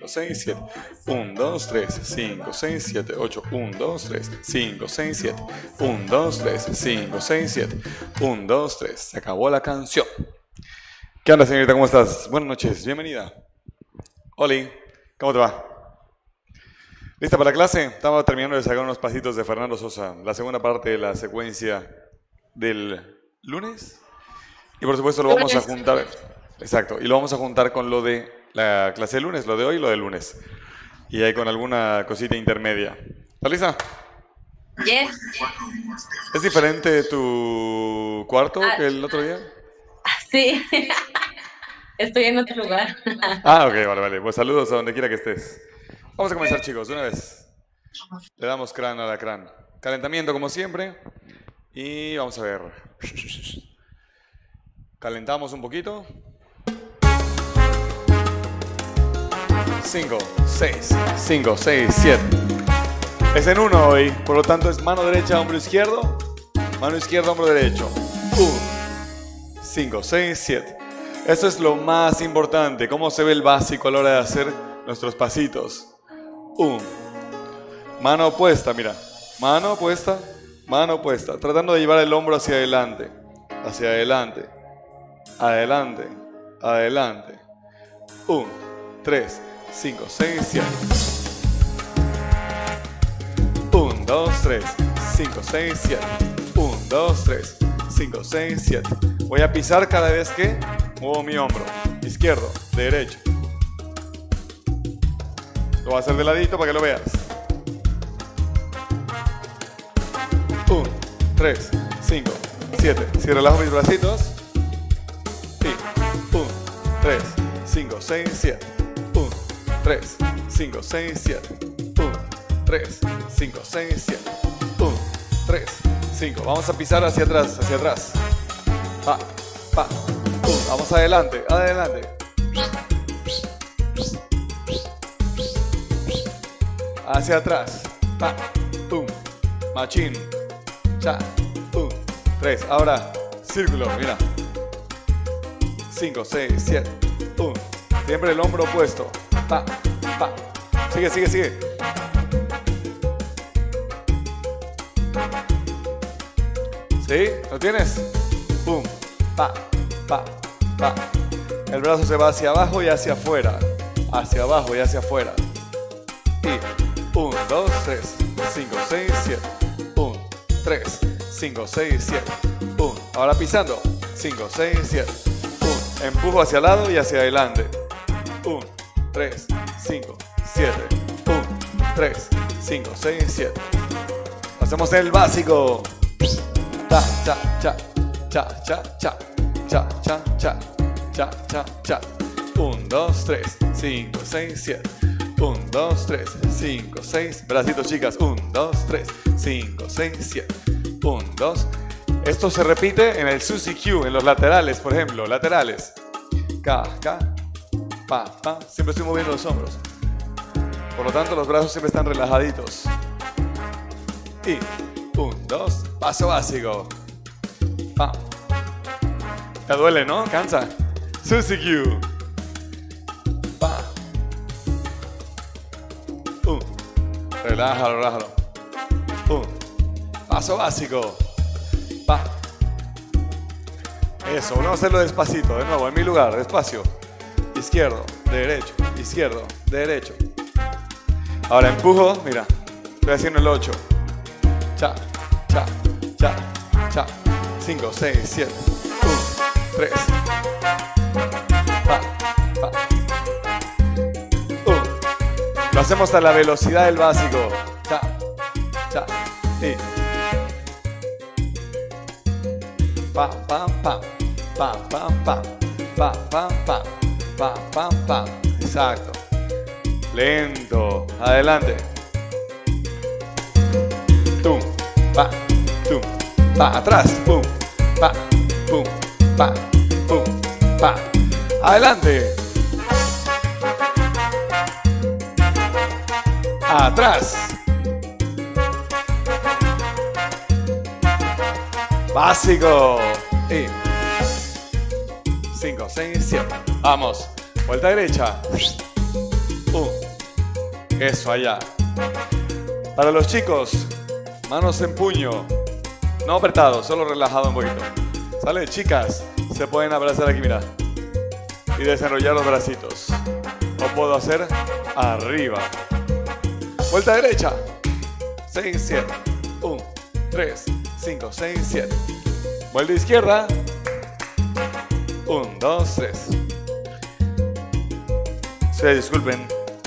5, 6, 7. 1, 2, 3, 5, 6, 7, 8. 1, 2, 3, 5, 6, 7. 1, 2, 3, 5, 6, 7. 1, 2, 3. Se acabó la canción. ¿Qué onda, señorita? ¿Cómo estás? Buenas noches, bienvenida. Oli, ¿cómo te va? ¿Lista para la clase? Estaba terminando de sacar unos pasitos de Fernando Sosa, la segunda parte de la secuencia del lunes. Y por supuesto lo vamos a juntar, exacto, y lo vamos a juntar con lo de la clase del lunes, lo de hoy y lo del lunes. Y ahí con alguna cosita intermedia. ¿Estás lista? Yes. ¿Es diferente tu cuarto que el otro día? Sí. Estoy en otro lugar. Ah, ok, vale. Pues saludos a donde quiera que estés. Vamos a comenzar, chicos, de una vez. Le damos crán a la crán. Calentamiento como siempre. Y vamos a ver. Calentamos un poquito. 5, 6, 5, 6, 7. Es en 1 hoy, por lo tanto es mano derecha, hombro izquierdo. Mano izquierda, hombro derecho. 1, 5, 6, 7. Eso es lo más importante. Cómo se ve el básico a la hora de hacer nuestros pasitos. 1. Mano opuesta, mira. Mano opuesta, mano opuesta. Tratando de llevar el hombro hacia adelante. Hacia adelante. Adelante. Adelante. 1, 3, 5, 6, 7. 1, 2, 3, 5, 6, 7. 1, 2, 3, 5, 6, 7. Voy a pisar cada vez que muevo mi hombro. Izquierdo, derecho. Lo voy a hacer de ladito para que lo veas. 1, 3, 5, 7. Si relajo mis bracitos. Y 1, 3, 5, 6, 7. 1, 3, 5, 6, 7. 1, 3, 5, 6, 7. 1, 3, 5. Vamos a pisar hacia atrás, hacia atrás. Pa, pa. Vamos adelante, adelante. Hacia atrás. Pa, pum. Machín. Cha, pum. 3. Ahora, círculo, mira. 5, 6, 7. 1. Siempre el hombro opuesto. Pa, pa. Sigue, sigue, sigue. ¿Sí? ¿Lo tienes? Pum. Pa, pa, pa. El brazo se va hacia abajo y hacia afuera. Hacia abajo y hacia afuera. Y 1, 2, 3, 5, 6, 7. 1, 3, 5, 6, 7. 1. Ahora pisando. 5, 6, 7. 1. Empujo hacia el lado y hacia adelante. 1, 3, 5, 7. 1, 3, 5, 6, 7. Hacemos el básico. Cha, cha, cha. Cha, cha, cha. Cha, cha, cha. Cha, cha, cha. 1, 2, 3, 5, 6, 7. 1, 2, 3, 5, 6. Bracitos, chicas. 1, 2, 3, 5, 6, 7. 1, 2. Esto se repite en el Suzy Q, en los laterales, por ejemplo. Laterales. Ka, ka. Pa, pa. Siempre estoy moviendo los hombros. Por lo tanto, los brazos siempre están relajaditos. Y 1, 2. Paso básico. Pa. Te duele, ¿no? Cansa. Suzy Q. Pa. Relájalo, relájalo. Paso básico. Pa. Eso, vamos a hacerlo despacito. De nuevo, en mi lugar, despacio. Izquierdo, derecho, izquierdo, derecho. Ahora empujo, mira. Estoy haciendo el 8. Cha, cha, cha, cha. 5, 6, 7. 1, 3. Pa, pa. Lo hacemos a la velocidad del básico. Cha, cha, y. Pa, pa, pa. Pa, pa, pa. Pa, pa, pa. Pa, pa, pa. Exacto. Lento. Adelante. Tum, pa, tum, pa. Atrás. Pum, pa, pum, pa, pum, pa. Adelante. Atrás. Básico. Y 5, 6, 7. Vamos. Vuelta derecha. 1, Eso, allá. Para los chicos, manos en puño. No apretado, solo relajado un poquito. ¿Sale? Chicas, se pueden abrazar aquí, mira. Y desenrollar los bracitos. Lo puedo hacer arriba. Vuelta derecha. 6, 7. 1, 3, 5, 6, 7. Vuelta izquierda. 1, 2, 3. Sí, disculpen.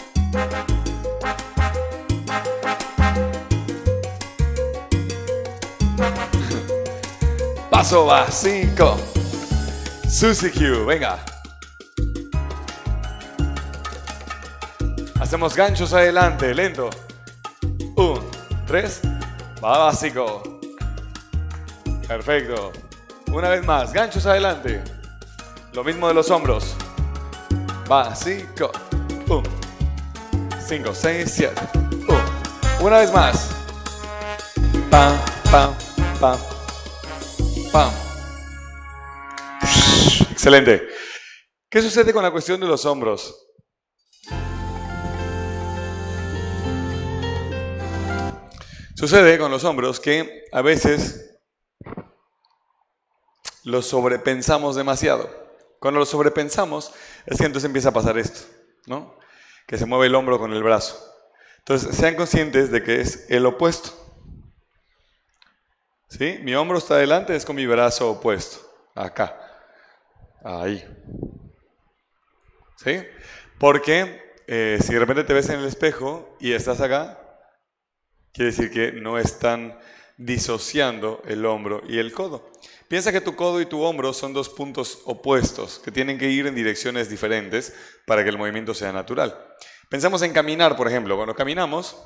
Paso básico. Susie Q, venga. Hacemos ganchos adelante, lento. 1, 3. Va básico. Perfecto. Una vez más, ganchos adelante. Lo mismo de los hombros. Básico. 1, 5, 6, 7. 1. Una vez más. Pam, pam, pam. Pam. Excelente. ¿Qué sucede con la cuestión de los hombros? Sucede con los hombros que a veces los sobrepensamos demasiado. Cuando los sobrepensamos es que entonces empieza a pasar esto, ¿no? Que se mueve el hombro con el brazo. Entonces sean conscientes de que es el opuesto. ¿Sí? Mi hombro está adelante, es con mi brazo opuesto. Acá. Ahí. ¿Sí? Porque si de repente te ves en el espejo y estás acá, quiere decir que no están disociando el hombro y el codo. Piensa que tu codo y tu hombro son dos puntos opuestos que tienen que ir en direcciones diferentes para que el movimiento sea natural. Pensamos en caminar, por ejemplo. Cuando caminamos,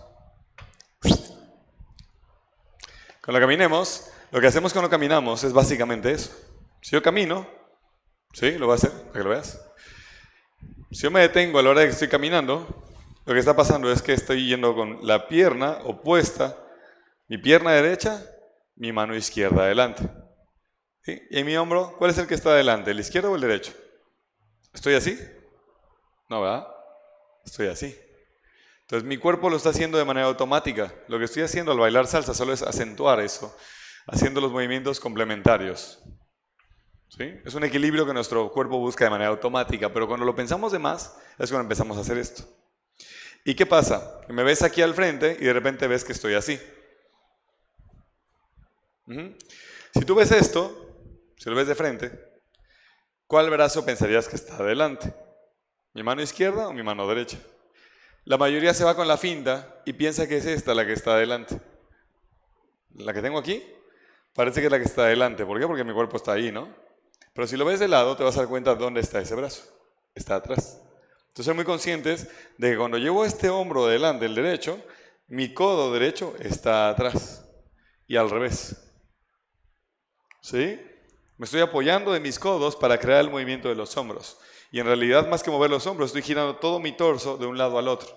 lo que hacemos cuando caminamos es básicamente eso. Si yo camino, ¿sí? Lo voy a hacer para que lo veas. Si yo me detengo a la hora de que estoy caminando, lo que está pasando es que estoy yendo con la pierna opuesta, mi pierna derecha, mi mano izquierda adelante. ¿Sí? Y en mi hombro, ¿cuál es el que está adelante? ¿El izquierdo o el derecho? ¿Estoy así? No, ¿verdad? Estoy así. Entonces mi cuerpo lo está haciendo de manera automática. Lo que estoy haciendo al bailar salsa solo es acentuar eso, haciendo los movimientos complementarios. ¿Sí? Es un equilibrio que nuestro cuerpo busca de manera automática, pero cuando lo pensamos de más es cuando empezamos a hacer esto. ¿Y qué pasa? Que me ves aquí al frente y de repente ves que estoy así. Si tú ves esto, si lo ves de frente, ¿cuál brazo pensarías que está adelante? ¿Mi mano izquierda o mi mano derecha? La mayoría se va con la finta y piensa que es esta la que está adelante. La que tengo aquí parece que es la que está adelante. ¿Por qué? Porque mi cuerpo está ahí, ¿no? Pero si lo ves de lado te vas a dar cuenta de dónde está ese brazo. Está atrás. Entonces, ser muy conscientes de que cuando llevo este hombro delante, el derecho, mi codo derecho está atrás. Y al revés. ¿Sí? Me estoy apoyando de mis codos para crear el movimiento de los hombros. Y en realidad, más que mover los hombros, estoy girando todo mi torso de un lado al otro.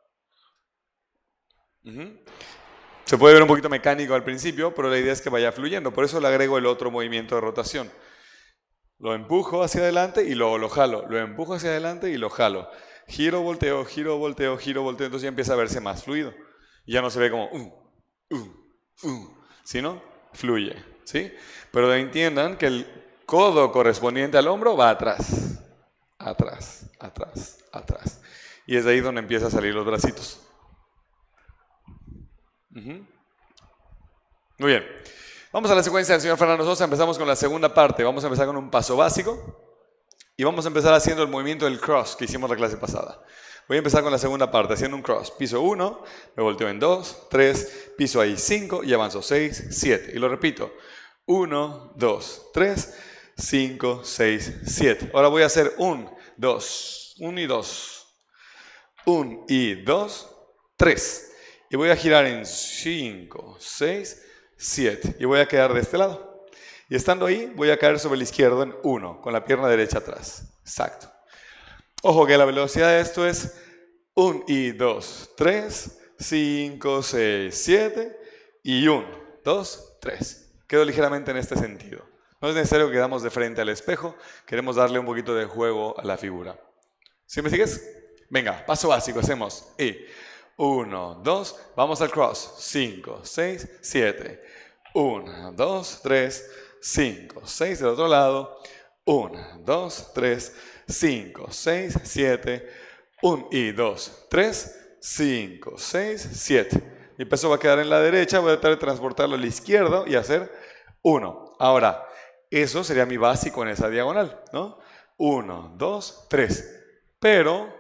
Se puede ver un poquito mecánico al principio, pero la idea es que vaya fluyendo. Por eso le agrego el otro movimiento de rotación. Lo empujo hacia adelante y luego lo jalo. Lo empujo hacia adelante y lo jalo. Giro, volteo, giro, volteo, giro, volteo. Entonces ya empieza a verse más fluido. Y ya no se ve como sino fluye. ¿Sí? Pero entiendan que el codo correspondiente al hombro va atrás. Atrás, atrás, atrás. Y es de ahí donde empiezan a salir los bracitos. Muy bien. Vamos a la secuencia del señor Fernando Sosa. Empezamos con la segunda parte. Vamos a empezar con un paso básico. Y vamos a empezar haciendo el movimiento del cross que hicimos la clase pasada. Voy a empezar con la segunda parte, haciendo un cross. Piso 1, me volteo en 2, 3, piso ahí 5 y avanzo 6, 7. Y lo repito. 1, 2, 3, 5, 6, 7. Ahora voy a hacer 1, 2, 1 y 2. 1 y 2, 3. Y voy a girar en 5, 6, 7. Y voy a quedar de este lado. Y estando ahí, voy a caer sobre el izquierdo en 1, con la pierna derecha atrás. Exacto. Ojo que la velocidad de esto es 1 y 2, 3, 5, 6, 7 y 1, 2, 3. Quedo ligeramente en este sentido. No es necesario que quedamos de frente al espejo. Queremos darle un poquito de juego a la figura. ¿Sí me sigues? Venga, paso básico. Hacemos 1, 2, vamos al cross. 5, 6, 7. 1, 2, 3, 5, 6 del otro lado. 1, 2, 3, 5, 6, 7. 1 y 2, 3, 5, 6, 7. Mi peso va a quedar en la derecha, voy a tratar de transportarlo a la izquierda y hacer 1. Ahora, eso sería mi básico en esa diagonal, ¿no? 1, 2, 3. Pero,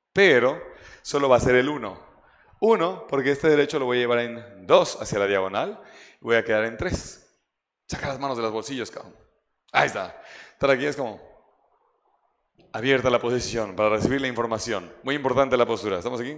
solo va a ser el 1. 1, porque este derecho lo voy a llevar en 2 hacia la diagonal y voy a quedar en 3. Saca las manos de los bolsillos, cabrón. Ahí está. Estar aquí es como abierta la posición para recibir la información. Muy importante la postura. ¿Estamos aquí?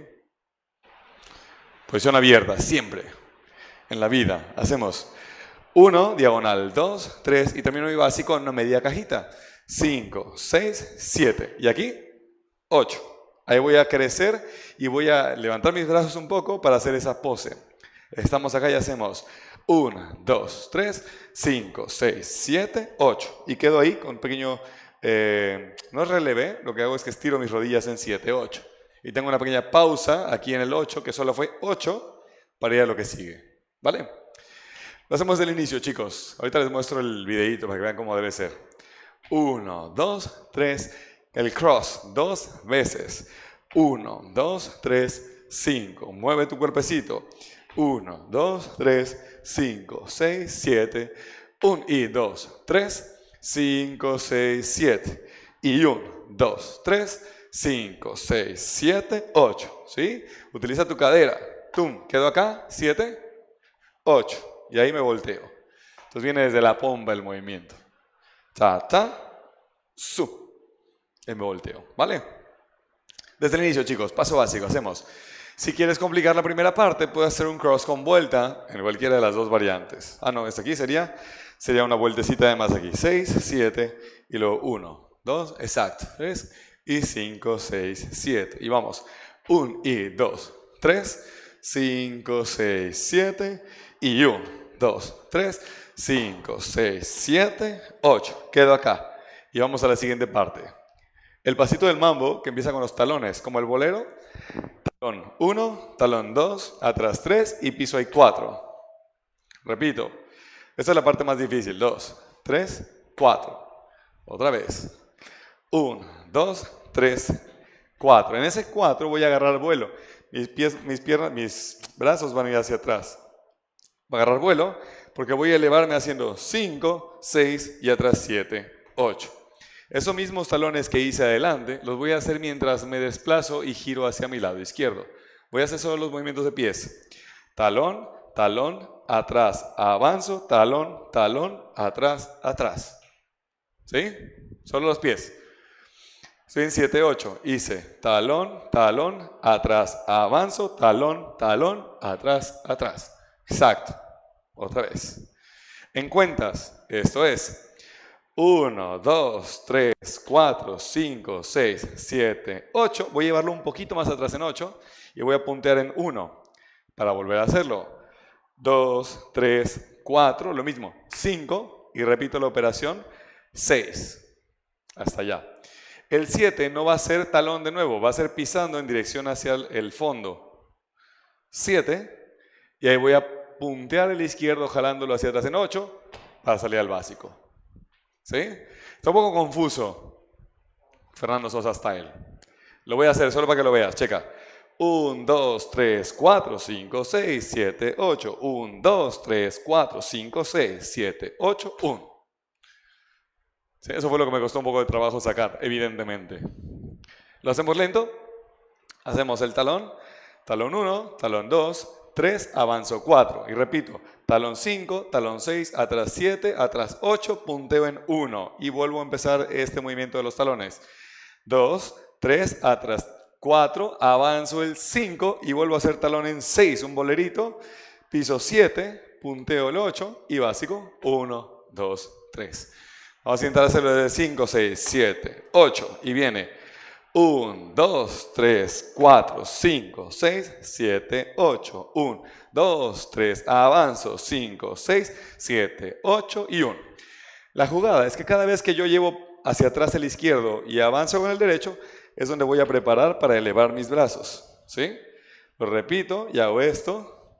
Posición abierta, siempre. En la vida. Hacemos 1, diagonal, 2, 3 y termino mi básico en una media cajita. 5, 6, 7. Y aquí, 8. Ahí voy a crecer y voy a levantar mis brazos un poco para hacer esa pose. Estamos acá y hacemos 1, 2, 3, 5, 6, 7, 8. Y quedo ahí con un pequeño, no es relevé, lo que hago es que estiro mis rodillas en 7, 8. Y tengo una pequeña pausa aquí en el 8, que solo fue 8, para ir a lo que sigue. ¿Vale? Lo hacemos del inicio, chicos. Ahorita les muestro el videito para que vean cómo debe ser. 1, 2, 3, el cross 2 veces. 1, 2, 3, 5. Mueve tu cuerpecito. 1, 2, 3, 5, 6, 7. 1 y 2, 3, 5, 6, 7. Y 1, 2, 3, 5, 6, 7, 8. ¿Sí? Utiliza tu cadera. Tum, quedo acá. 7, 8. Y ahí me volteo. Entonces viene desde la pompa el movimiento. Ta, ta, su. Y me volteo. ¿Vale? Desde el inicio, chicos, paso básico. Hacemos. Si quieres complicar la primera parte, puedes hacer un cross con vuelta en cualquiera de las dos variantes. Ah, no, esta aquí sería una vueltecita de más aquí. 6, 7 y luego 1, 2, exacto. 3 y 5, 6, 7. Y vamos. 1 y 2, 3, 5, 6, 7 y 1, 2, 3, 5, 6, 7, 8. Quedo acá. Y vamos a la siguiente parte. El pasito del mambo, que empieza con los talones, como el bolero. Talón 1, talón 2, atrás 3 y piso ahí 4. Repito. Esta es la parte más difícil. 2, 3, 4. Otra vez. 1, 2, 3, 4. En ese 4 voy a agarrar vuelo. Mis brazos van a ir hacia atrás. Voy a agarrar vuelo porque voy a elevarme haciendo 5, 6 y atrás 7, 8. Esos mismos talones que hice adelante los voy a hacer mientras me desplazo y giro hacia mi lado izquierdo. Voy a hacer solo los movimientos de pies. Talón, talón, atrás, avanzo, talón, talón, atrás, atrás. ¿Sí? Solo los pies. Estoy en 7, 8. Hice talón, talón, atrás, avanzo, talón, talón, atrás, atrás. Exacto. Otra vez. En cuentas, esto es 1, 2, 3, 4, 5, 6, 7, 8. Voy a llevarlo un poquito más atrás en 8 y voy a puntear en 1 para volver a hacerlo. 2, 3, 4, lo mismo. 5 y repito la operación. 6. Hasta allá. El 7 no va a ser talón de nuevo, va a ser pisando en dirección hacia el fondo. 7 y ahí voy a puntear el izquierdo jalándolo hacia atrás en 8 para salir al básico. ¿Sí? Está un poco confuso. Fernando Sosa style. Lo voy a hacer solo para que lo veas. Checa. 1, 2, 3, 4, 5, 6, 7, 8. 1, 2, 3, 4, 5, 6, 7, 8, 1. ¿Sí? Eso fue lo que me costó un poco de trabajo sacar, evidentemente. ¿Lo hacemos lento? Hacemos el talón. Talón 1, talón 2, 3, avanzo 4. Y repito. Talón 5, talón 6, atrás 7, atrás 8, punteo en 1. Y vuelvo a empezar este movimiento de los talones. 2, 3, atrás 4, avanzo el 5 y vuelvo a hacer talón en 6, un bolerito. Piso 7, punteo el 8 y básico 1, 2, 3. Vamos a intentar hacerlo desde 5, 6, 7, 8 y viene 1, 2, 3, 4, 5, 6, 7, 8. 1, 2, 3, avanzo, 5, 6, 7, 8 y 1. La jugada es que cada vez que yo llevo hacia atrás el izquierdo y avanzo con el derecho, es donde voy a preparar para elevar mis brazos. ¿Sí? Lo repito y hago esto.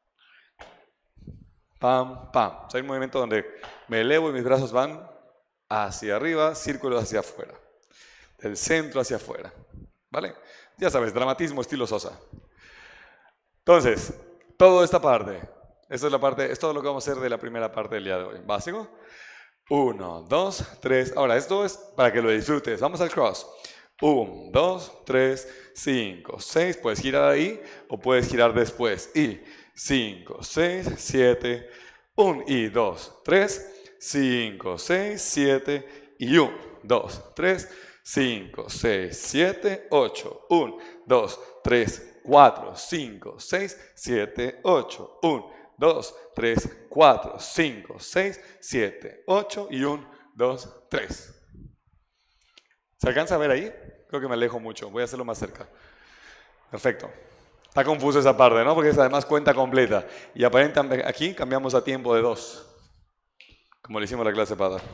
Pam, pam. O sea, hay un movimiento donde me elevo y mis brazos van hacia arriba, círculo hacia afuera. Del centro hacia afuera. ¿Vale? Ya sabes, dramatismo estilo Sosa. Entonces, toda esta parte. Esta es la parte, esto es lo que vamos a hacer de la primera parte del día de hoy. ¿Básico? 1, 2, 3. Ahora, esto es para que lo disfrutes. Vamos al cross. 1, 2, 3, 5, 6. Puedes girar ahí o puedes girar después. Y 5, 6, 7. 1 y 2, 3. 5, 6, 7. Y 1, 2, 3. 5, 6, 7, 8. 1, 2, 3, 4, 5, 6, 7, 8. 1, 2, 3, 4, 5, 6, 7, 8 y 1, 2, 3. ¿Se alcanza a ver ahí? Creo que me alejo mucho. Voy a hacerlo más cerca. Perfecto. Está confuso esa parte, ¿no? Porque es además cuenta completa. Y aparentemente aquí cambiamos a tiempo de 2. Como le hicimos en la clase pasada.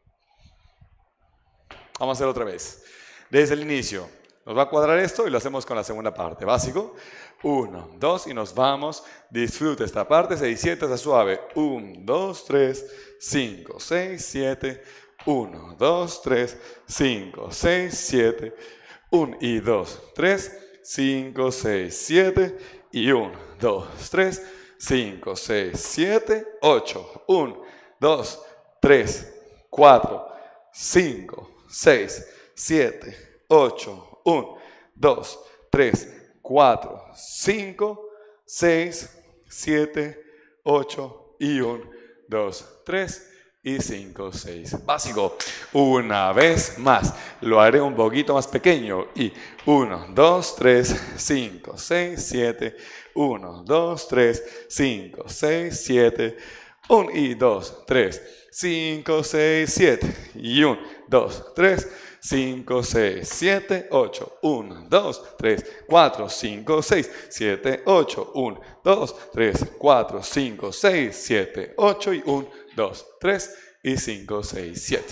Vamos a hacer otra vez. Desde el inicio. Nos va a cuadrar esto y lo hacemos con la segunda parte. Básico. 1, 2 y nos vamos. Disfruta esta parte. 6, 7, está suave. 1, 2, 3, 5, 6, 7. 1, 2, 3, 5, 6, 7. 1 y 2, 3, 5, 6, 7. Y 1, 2, 3, 5, 6, 7, 8. 1, 2, 3, 4, 5, 6, 7, 8. 1, 2, 3, 4, 5, 6, 7, 8 y 1, 2, 3 y 5, 6. Básico. Una vez más. Lo haré un poquito más pequeño. Y 1, 2, 3, 5, 6, 7. 1, 2, 3, 5, 6, 7. 1 y 2, 3, 5, 6, 7. Y 1, 2, 3, 5, 6, 7, 8. 1, 2, 3, 4, 5, 6, 7, 8. 1, 2, 3, 4, 5, 6, 7, 8 y 1, 2, 3 y 5, 6, 7.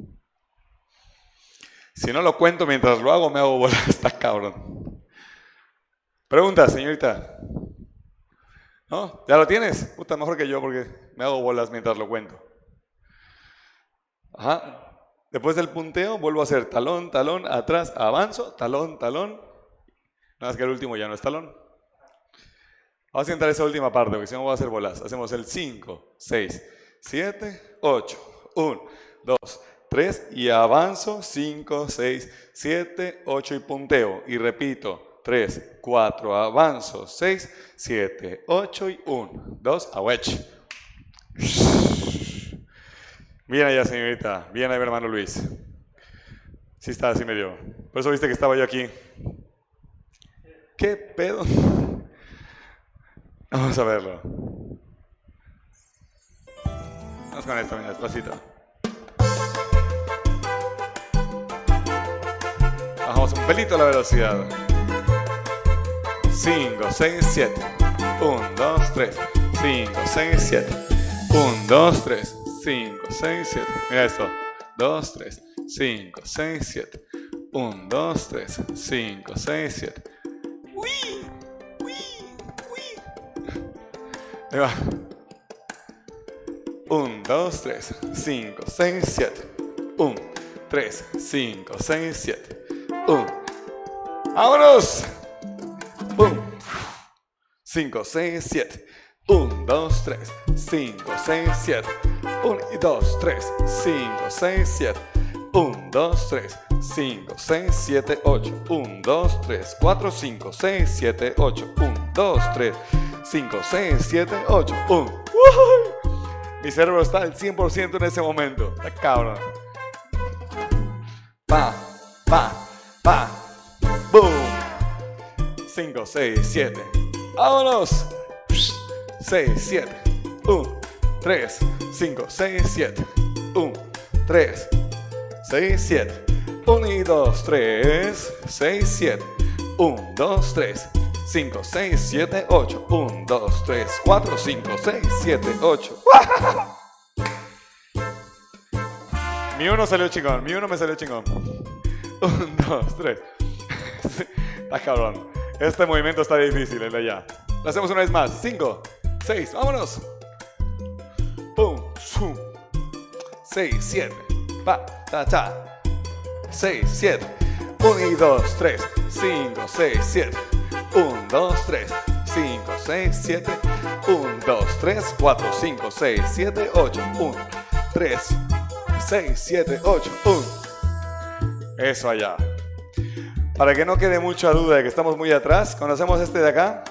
Si no lo cuento mientras lo hago, me hago bolas. Está cabrón. Pregunta, señorita. ¿No? ¿Ya lo tienes? Puta, mejor que yo porque me hago bolas mientras lo cuento. Ajá. Después del punteo vuelvo a hacer talón, talón, atrás, avanzo, talón, talón. Nada más que el último ya no es talón. Vamos a intentar esa última parte porque si no voy a hacer bolas. Hacemos el 5, 6, 7, 8. 1, 2, 3 y avanzo. 5, 6, 7, 8 y punteo. Y repito. 3, 4, avanzo. 6, 7, 8 y 1, 2, a wedge. Bien allá, señorita. Bien ahí, hermano Luis. Sí está así medio. Por eso viste que estaba yo aquí. ¿Qué pedo? Vamos a verlo. Vamos con esto, mira, despacito. Bajamos un pelito la velocidad. 5, 6, 7. 1, 2, 3. 5, 6, 7. 1, 2, 3. 5, 6, 7. Mira esto. 2, 3. 5, 6, 7. 1, 2, 3. 5, 6, 7. ¡Uy! ¡Uy! ¡Uy! Ahí va. 1, 2, 3. 5, 6, 7. 1, 3, 5, 6, 7. 1. ¡Vámonos! 1, 5, 6, 7. 1, 2, 3, 5, 6, 7. 1 y 2, 3, 5, 6, 7. 1, 2, 3, 5, 6, 7, 8. 1, 2, 3, 4, 5, 6, 7, 8. 1, 2, 3, 5, 6, 7, 8. 1. Mi cerebro está al 100% en ese momento. Está cabrón. Pa, pa, pa. Boom. 5, 6, 7. ¡Vámonos! 6, 7. 1, 3, 5, 6, 7. 1, 3, 6, 7. 1 y 2, 3, 6, 7. 1, 2, 3, 5, 6, 7, 8. 1, 2, 3, 4, 5, 6, 7, 8. Mi uno salió chingón. Mi uno me salió chingón. 1, 2, 3. Está cabrón. Este movimiento está difícil, el de allá. Lo hacemos una vez más. 5, 6, vámonos. Pum, shum. 6, 7. Pa, ta, ta. 6, 7. 1 y 2, 3, 5, 6, 7. 1, 2, 3, 5, 6, 7. 1, 2, 3, 4, 5, 6, 7, 8. 1, 3, 6, 7, 8. 1. Eso allá. Para que no quede mucha duda de que estamos muy atrás, ¿conocemos este de acá?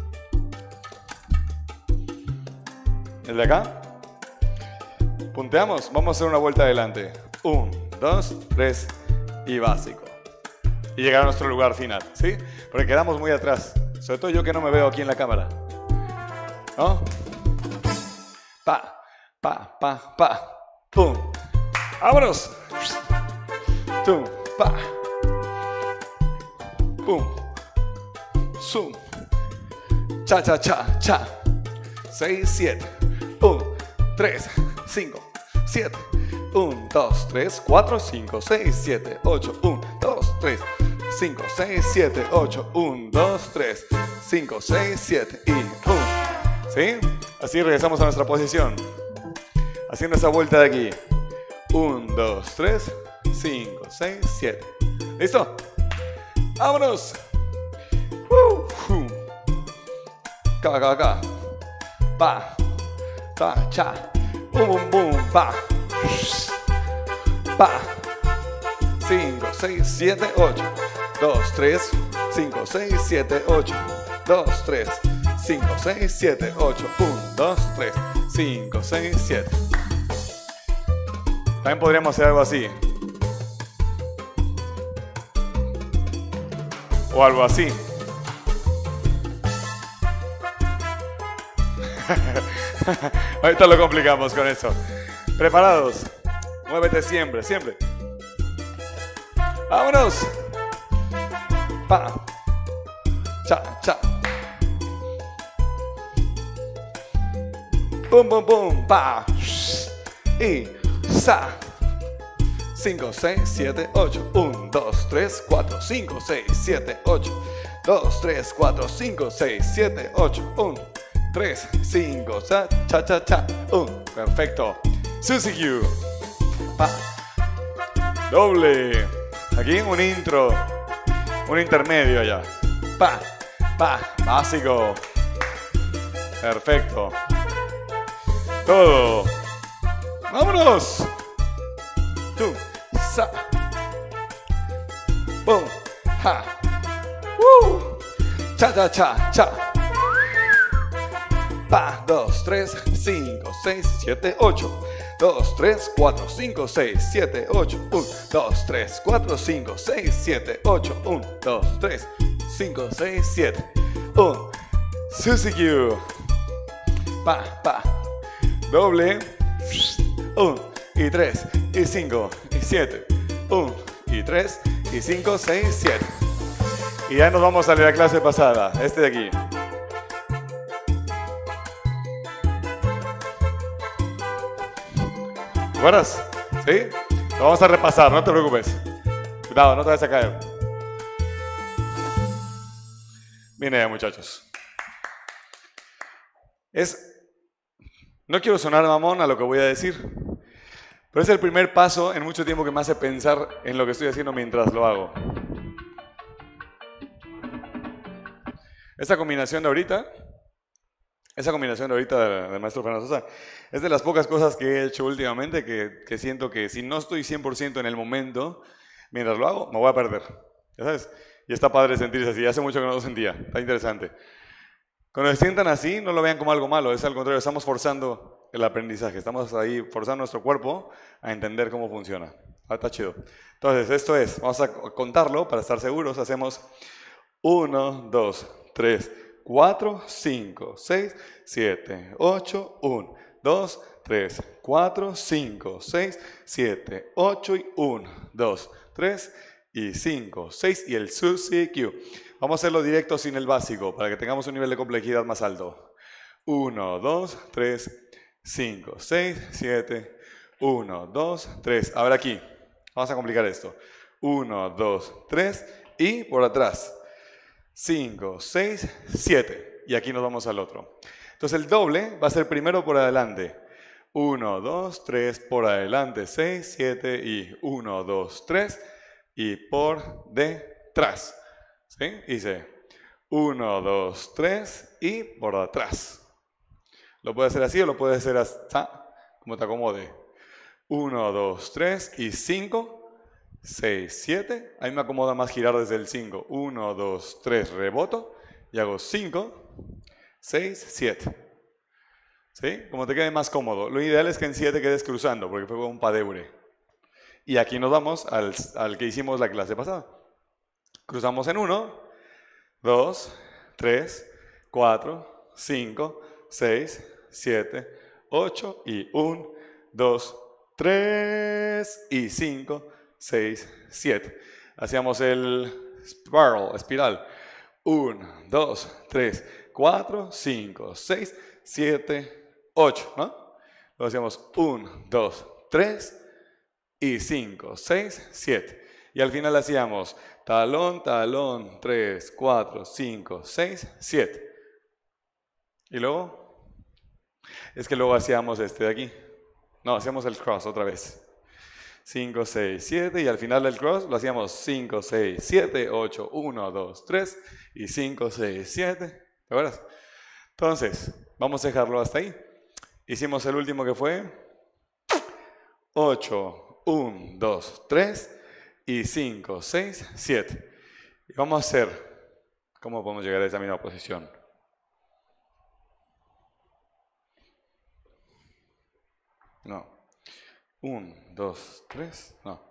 ¿El de acá? Punteamos, vamos a hacer una vuelta adelante. 1, 2, 3 y básico. Y llegar a nuestro lugar final, ¿sí? Porque quedamos muy atrás. Sobre todo yo que no me veo aquí en la cámara. ¿No? Pa, pa, pa, pa. Pum. ¡Vámonos! Tum, pa. Pum. Zoom. Cha, cha, cha, cha. 6, 7. 1, 3, 5, 7. 1, 2, 3, 4, 5, 6, 7, 8. 1, 2, 3, 5, 6, 7, 8. 1, 2, 3, 5, 6, 7 y 1. ¿Sí? Así regresamos a nuestra posición. Haciendo esa vuelta de aquí. 1, 2, 3, 5, 6, 7. ¿Listo? ¡Vámonos! Acá, acá, acá. Pa, ta, cha. Bum, bum, bum, pa. Pa. 5, 6, 7, 8. 2, 3, 5, 6, 7, 8. 2, 3, 5, 6, 7, 8. 1, 2, 3, 5, 6, 7. También podríamos hacer algo así. O algo así. Ahorita lo complicamos con eso. ¿Preparados? Muévete siempre, siempre. ¡Vámonos! Pa. Cha, cha. Pum, pum, pum. Pa. Y sa. 5, 6, 7, 8. 1, 2, 3, 4, 5, 6, 7, 8. 2, 3, 4, 5, 6, 7, 8. 1, 3, 5, cha, cha, cha, cha. 1. Perfecto. Susie Pa. Doble. Aquí un intro. Un intermedio allá. Pa. Pa. Básico. Perfecto. Todo. ¡Vámonos! Tú. Sa. Boom. Ha. Cha, cha, cha, cha. Pa. 2, 3, 5, 6, 7, 8. 2, 3, 4, 5, 6, 7, 8. 1, 2, 3, 4, 5, 6, 7, 8. 1, 2, 3, 5, 6, 7. 1. Susie Q. Pa, pa. Doble. 1 y 3 y 5 y 7. 1 y 3 y 5, 6, 7. Y ya nos vamos a la clase pasada. Este de aquí. ¿Te acuerdas? ¿Sí? Lo vamos a repasar, no te preocupes. Cuidado, no te vayas a caer. Miren, muchachos. No quiero sonar mamón a lo que voy a decir, pero es el primer paso en mucho tiempo que me hace pensar en lo que estoy haciendo mientras lo hago. Esa combinación de ahorita del maestro Fernando Sosa, es de las pocas cosas que he hecho últimamente que siento que si no estoy 100% en el momento, mientras lo hago, me voy a perder. ¿Ya sabes? Y está padre sentirse así. Hace mucho que no lo sentía. Está interesante. Cuando se sientan así, no lo vean como algo malo. Es al contrario, estamos forzando el aprendizaje. Estamos ahí forzando nuestro cuerpo a entender cómo funciona. Está chido. Entonces, esto es, vamos a contarlo para estar seguros. Hacemos 1, 2, 3, 4, 5, 6, 7, 8, 1, 2, 3, 4, 5, 6, 7, 8 y 1, 2, 3 y 5, 6 y el Susie Q. Vamos a hacerlo directo sin el básico para que tengamos un nivel de complejidad más alto. 1, 2, 3, 5, 6, 7, 1, 2, 3. Ahora aquí, vamos a complicar esto. 1, 2, 3 y por atrás. 5, 6, 7. Y aquí nos vamos al otro. Entonces el doble va a ser primero por adelante. 1, 2, 3, por adelante, 6, 7 y 1, 2, 3 y por detrás. ¿Sí? Dice 1, 2, 3 y por atrás. Lo puedes hacer así o lo puedes hacer hasta como te acomode. 1, 2, 3 y 5, 6, 7. A mí me acomoda más girar desde el 5. 1, 2, 3, reboto y hago 5, 6, 7. ¿Sí? Como te quede más cómodo. Lo ideal es que en 7 quedes cruzando, porque fue un padeure. Y aquí nos vamos al que hicimos la clase pasada. Cruzamos en 1, 2, 3, 4, 5, 6, 7, 8 y 1, 2, 3 y 5, 6, 7. Hacíamos el espiral. 1, 2, 3, 4, 5, 6, 7, 8, ¿no? Lo hacíamos 1, 2, 3 y 5, 6, 7. Y al final hacíamos talón, talón, 3, 4, 5, 6, 7. Y luego, es que luego hacíamos este de aquí. No, hacíamos el cross otra vez. 5, 6, 7 y al final del cross lo hacíamos 5, 6, 7, 8, 1, 2, 3 y 5, 6, 7. ¿Te acuerdas? Entonces, vamos a dejarlo hasta ahí. Hicimos el último que fue 8, 1, 2, 3 y 5, 6, 7. Y vamos a hacer, ¿cómo podemos llegar a esa misma posición? No. 1, 2, 3, no.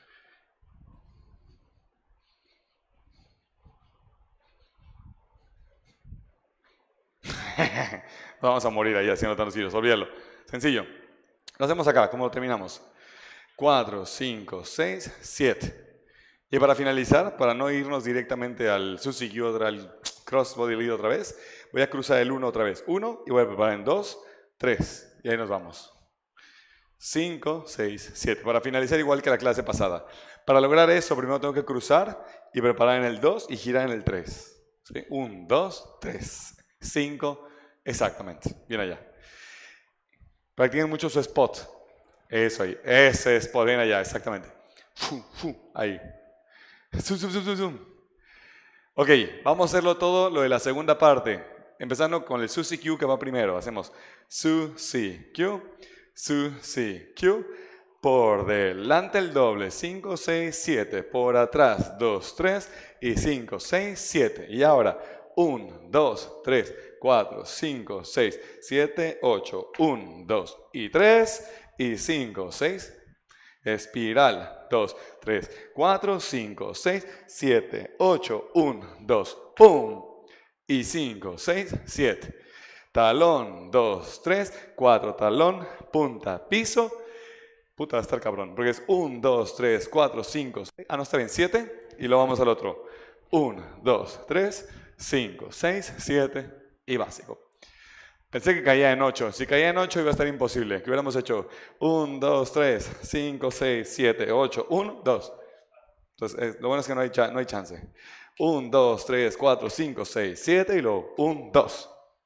Vamos a morir ahí haciendo tantos giros, olvídalo. Sencillo. Lo hacemos acá, ¿cómo terminamos? 4, 5, 6, 7. Y para finalizar, para no irnos directamente al Suzy Q, al crossbody lead otra vez, voy a cruzar el 1 otra vez. 1 y voy a preparar en 2, 3. Y ahí nos vamos. 5, 6, 7. Para finalizar igual que la clase pasada. Para lograr eso, primero tengo que cruzar y preparar en el 2 y girar en el 3. ¿Sí? 1, 2, 3. 5, exactamente. Bien allá. Practiquen mucho su spot. Eso ahí. Ese spot. Bien allá, exactamente. Ahí. Zoom, zoom, zoom, zoom. Ok, vamos a hacerlo todo lo de la segunda parte. Empezando con el Suzy Q que va primero. Hacemos Suzy Q, Suzy Q. Por delante el doble. 5, 6, 7. Por atrás 2, 3 y 5, 6, 7. Y ahora 1, 2, 3, 4, 5, 6, 7, 8. 1, 2 y 3 y 5, 6. Espiral. 2, 3, 4, 5, 6, 7, 8. 1, 2, ¡pum! Y 5, 6, 7. Talón. 2, 3, 4. Talón. Punta. Piso. Puta, va a estar cabrón. Porque es 1, 2, 3, 4, 5, 6. Ah, no, está bien. 7. Y lo vamos al otro. 1, 2, 3, 5, 6, 7 y básico. Pensé que caía en 8. Si caía en 8 iba a estar imposible. ¿Qué hubiéramos hecho? 1, 2, 3, 5, 6, 7, 8. 1, 2. Entonces, lo bueno es que no hay chance. 1, 2, 3, 4, 5, 6, 7 y luego 1, 2.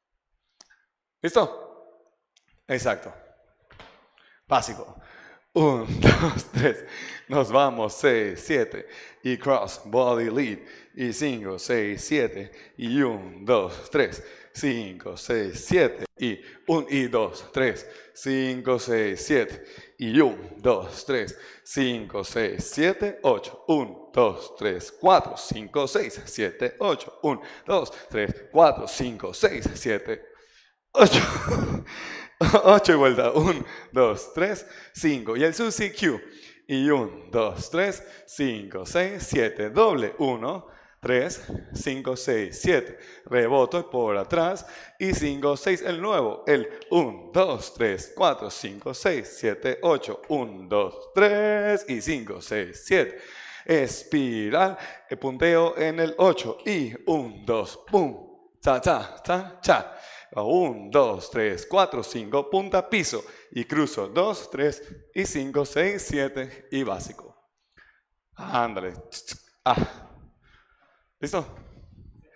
¿Listo? Exacto. Básico. 1, 2, 3. Nos vamos. 6, 7. Y cross, body lead. Y 5, 6, 7. Y 1, 2, 3. 5, 6, 7. Y 1 y 2, 3. 5, 6, 7. Y 1, 2, 3. 5, 6, 7, 8. 1, 2, 3, 4. 5, 6, 7, 8. 1, 2, 3, 4. 5, 6, 7, 8. 8 y vuelta. 1, 2, 3, 5. Y el Suzy Q. Y 1, 2, 3, 5, 6, 7. Doble. 1, 3, 5, 6, 7. Reboto por atrás. Y 5, 6. El nuevo. El 1, 2, 3, 4, 5, 6, 7, 8. 1, 2, 3. Y 5, 6, 7. Espiral. El punteo en el 8. Y 1, 2, pum. Cha, cha, cha, cha. 1, 2, 3, 4, 5, punta, piso. Y cruzo 2, 3 y 5, 6, 7 y básico. Ándale. Ah. ¿Listo?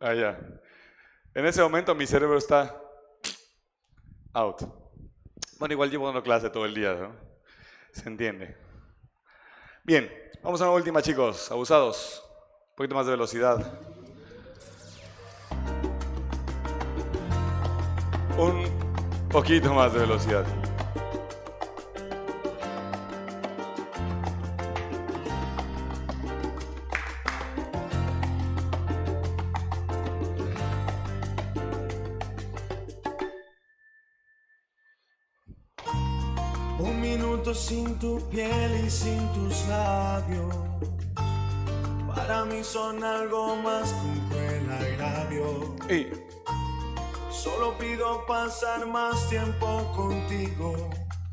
allá. En ese momento mi cerebro está out. Bueno, igual llevo dando clase todo el día, ¿no? Se entiende. Bien, vamos a la última, chicos. Abusados. Un poquito más de velocidad. Un poquito más de velocidad. Un minuto sin tu piel y sin tus labios, para mí son algo más que un cruel agravio. Solo pido pasar más tiempo contigo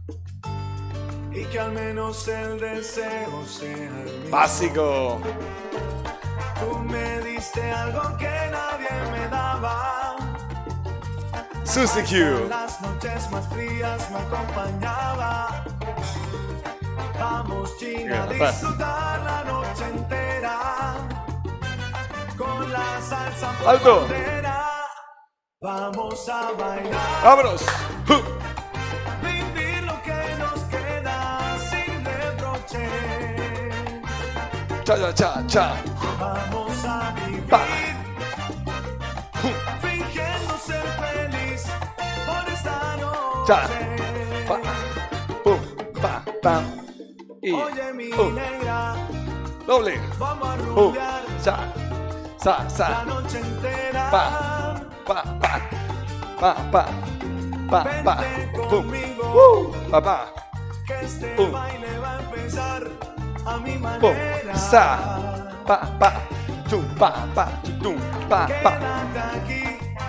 y que al menos el deseo sea el mismo. Básico. Tú me diste algo que nadie me daba. Susie Q. Las noches más frías me acompañaba. Vamos, Gina, a disfrutar la noche entera con la salsa por ¡Alto! bandera. Vamos a bailar. ¡Vámonos! Vivir lo que nos queda sin reproche. Cha, cha, cha, cha. Vamos a vivir Pa. fingiendo ser feliz por esta noche. Cha. Pa. Pum. Pa. Pam. Y. Oye, mi negra, Doble. vamos a Pum. rumbear Sa. Sa. la Sa. noche entera. Pa. Pa. Pa. Pa. Pa. Pa. Pa. Vente Pum. conmigo, Pa. Pa. que este Pum. baile va a empezar a mi Pum. manera. Sa. Pa. Pa. Tum. Pa. Pa. Tum. Pa. Pa. Quédate aquí.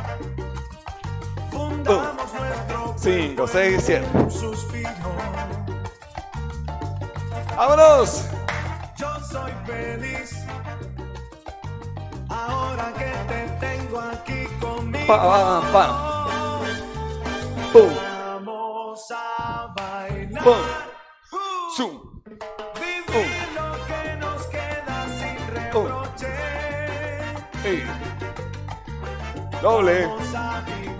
Fundamos nuestro 5, 6, 7. un suspiro. ¡Vámonos! Yo soy feliz ahora que te tengo aquí conmigo. Pa, pa, pa. Pum. Vamos a bailar. Pum. Zoom. Vivir lo que nos queda sin reproche. Y. Doble. Vamos a vivir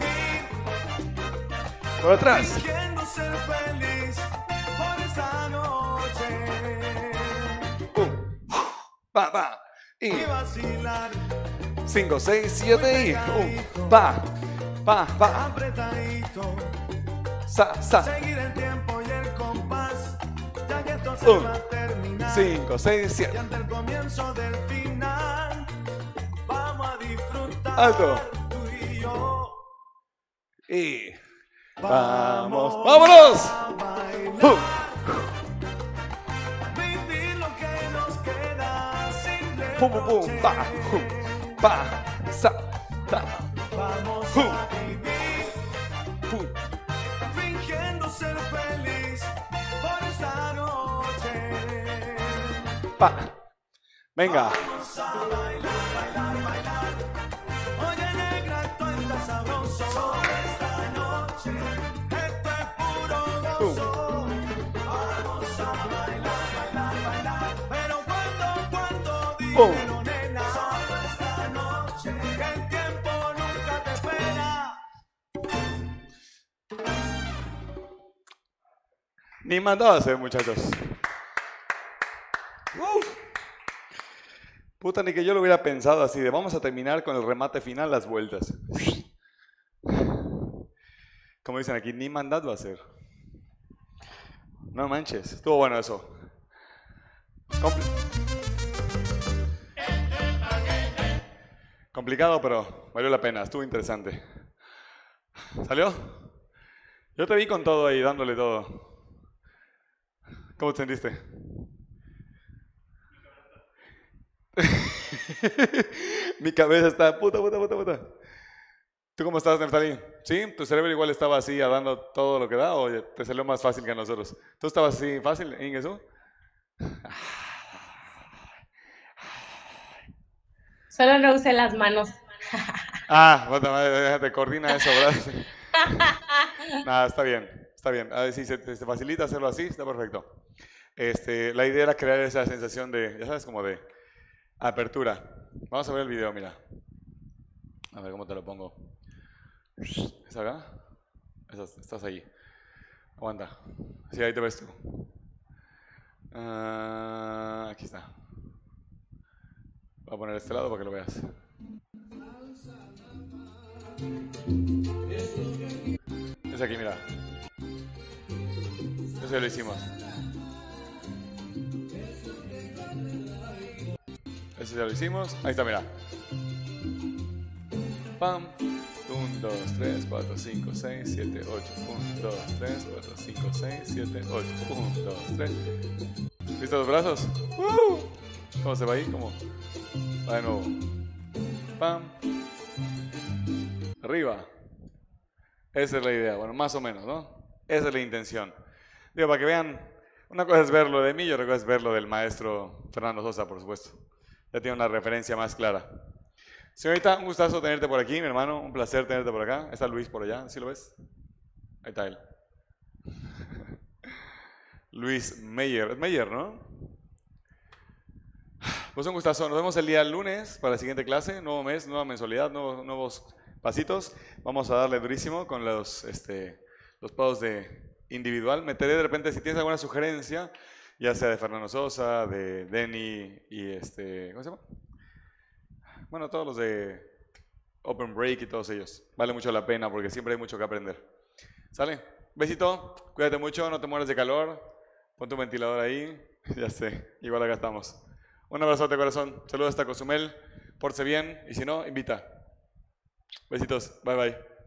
Por atrás. fingiendo ser feliz por esta noche. Pum. Pa, pa. Y. Y vacilar 5, 6, 7 y. Pa. Pa, pa. apretadito. Sa, sa. Seguir el tiempo y el compás, ya que esto se va a terminar. 5, 6, Y 7. ante el comienzo del final, vamos a disfrutar. Alto. Tú y yo. Y. Vamos. ¡Vámonos! A bailar. Pum. Vivir lo que nos queda sin Pum, pum, pum. reproche. Pa. Pum. Pa. Sa. Ta. Vamos Pum. a vivir Pum. fingiendo ser feliz por esta noche. Pa. Venga. Vamos a bailar, bailar, bailar. Oye, negra, esto está sabroso. Esta noche, esto es puro gozo. Vamos a bailar, bailar, bailar. Pero cuando, dímelo, nena. Solo esta noche, que el tiempo nunca te espera. Ni mandado a hacer, muchachos. Puta, ni que yo lo hubiera pensado así de vamos a terminar con el remate final, las vueltas. Como dicen aquí, ni mandado a hacer. No manches, estuvo bueno eso. Complicado, pero valió la pena, estuvo interesante. ¿Salió? Yo te vi con todo ahí, dándole todo. ¿Cómo te sentiste? Mi cabeza está puta. ¿Tú cómo estás, Neftali? ¿Sí? ¿Tu cerebro igual estaba así, dando todo lo que da o te salió más fácil que a nosotros? ¿Tú estabas así fácil en eso? Solo no usé las manos. Bueno, déjate, coordina eso, ¿verdad? Nada, está bien, está bien. A ver si se facilita hacerlo así, está perfecto. La idea era crear esa sensación de, ya sabes, como de apertura. Vamos a ver el video, mira. A ver cómo te lo pongo. ¿Es acá? Estás ahí. Aguanta. Sí, ahí te ves tú. Aquí está. Voy a poner este lado para que lo veas. Es aquí, mira. Eso ya lo hicimos. Eso ya lo hicimos. Ahí está, mira. Pam. 1, 2, 3, 4, 5, 6, 7, 8. 1, 2, 3, 4, 5, 6, 7, 8. 1, 2, 3. ¿Viste los brazos? ¿Cómo se va ahí? ¿Cómo? Va de nuevo. Pam. Arriba. Esa es la idea. Bueno, más o menos, ¿no? Esa es la intención. Digo, para que vean, una cosa es verlo de mí y otra cosa es verlo del maestro Fernando Sosa, por supuesto. Ya tiene una referencia más clara. Señorita, un gustazo tenerte por aquí, mi hermano. Un placer tenerte por acá. Está Luis por allá, ¿sí lo ves? Ahí está él. Luis Meyer. Es Meyer, ¿no? Pues un gustazo. Nos vemos el día lunes para la siguiente clase. Nuevo mes, nueva mensualidad, nuevos pasitos. Vamos a darle durísimo con los pasos de individual. Meteré de repente, si tienes alguna sugerencia, ya sea de Fernando Sosa, de Denny y ¿cómo se llama? Bueno, todos los de Open Break y todos ellos. Vale mucho la pena porque siempre hay mucho que aprender. ¿Sale? Besito, cuídate mucho, no te mueras de calor. Pon tu ventilador ahí. Ya sé, igual acá estamos. Un abrazote, corazón. Saludos hasta Cozumel. Pórtese bien y si no, invita. Besitos. Bye, bye.